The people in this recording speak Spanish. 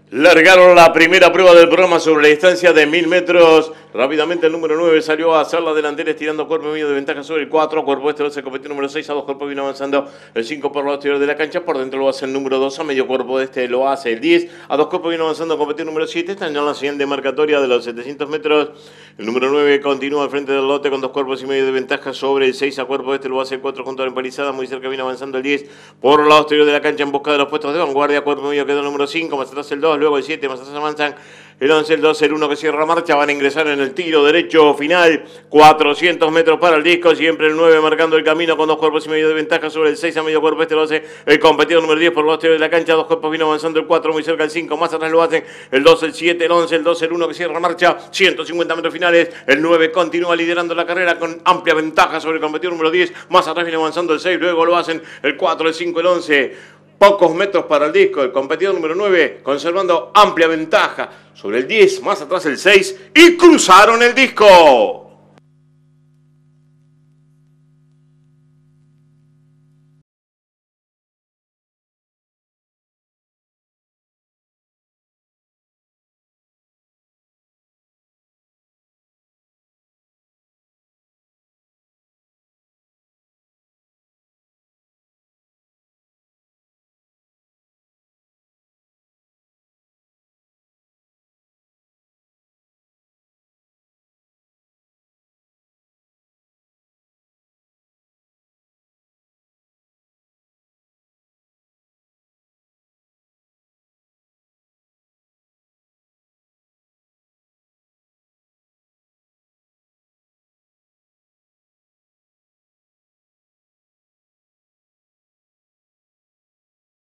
Largaron la primera prueba del programa sobre la distancia de 1000 metros. Rápidamente el número 9 salió a hacer la delantera estirando cuerpo medio de ventaja sobre el 4. Cuerpo este lo se competió el número 6 a 2 cuerpos, vino avanzando el 5 por el lado exterior de la cancha. Por dentro lo hace el número 2, a medio cuerpo de este lo hace el 10. A 2 cuerpos vino avanzando, competió el número 7. Está en la señal de marcatoria de los 700 metros. El número 9 continúa al frente del lote con 2 cuerpos y medio de ventaja sobre el 6 a cuerpo este lo hace el 4 junto a la empalizada. Muy cerca vino avanzando el 10 por el lado exterior de la cancha en busca de los puestos de vanguardia. Cuerpo medio quedó el número 5, más atrás el 2, luego el 7, más atrás avanzan el 11, el 12, el 1 que cierra la marcha. Van a ingresar en el tiro derecho final. 400 metros para el disco. Siempre el 9 marcando el camino con 2 cuerpos y medio de ventaja sobre el 6 a medio cuerpo. Este lo hace el competidor número 10 por el exterior de la cancha. 2 cuerpos vino avanzando el 4 muy cerca el 5. Más atrás lo hacen el 2, el 7, el 11, el 12, el 1 que cierra la marcha. 150 metros finales. El 9 continúa liderando la carrera con amplia ventaja sobre el competidor número 10. Más atrás viene avanzando el 6. Luego lo hacen el 4, el 5, el 11. Pocos metros para el disco, el competidor número 9 conservando amplia ventaja sobre el 10, más atrás el 6 y cruzaron el disco.